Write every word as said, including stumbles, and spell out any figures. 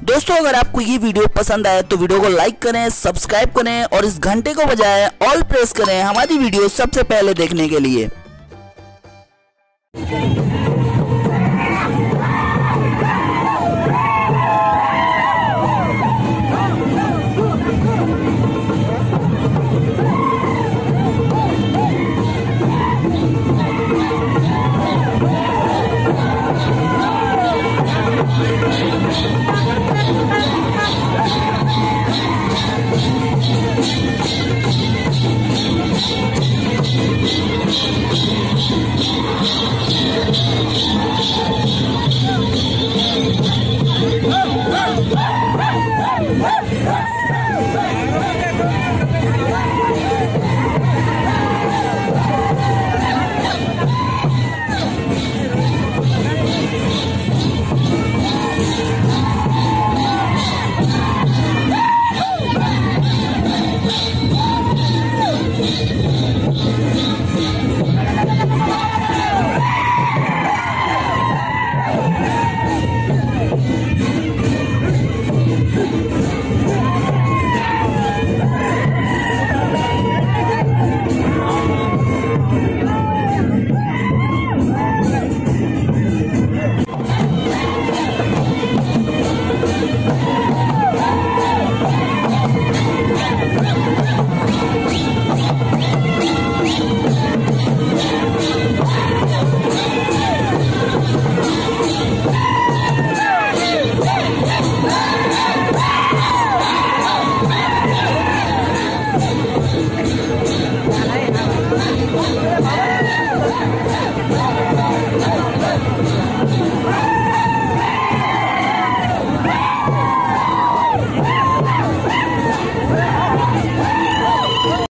दोस्तों अगर आपको ये वीडियो पसंद आए तो वीडियो को लाइक करें, सब्सक्राइब करें और इस घंटे को बजाएं, ऑल प्रेस करें हमारी वीडियो सबसे पहले देखने के लिए। Thank you.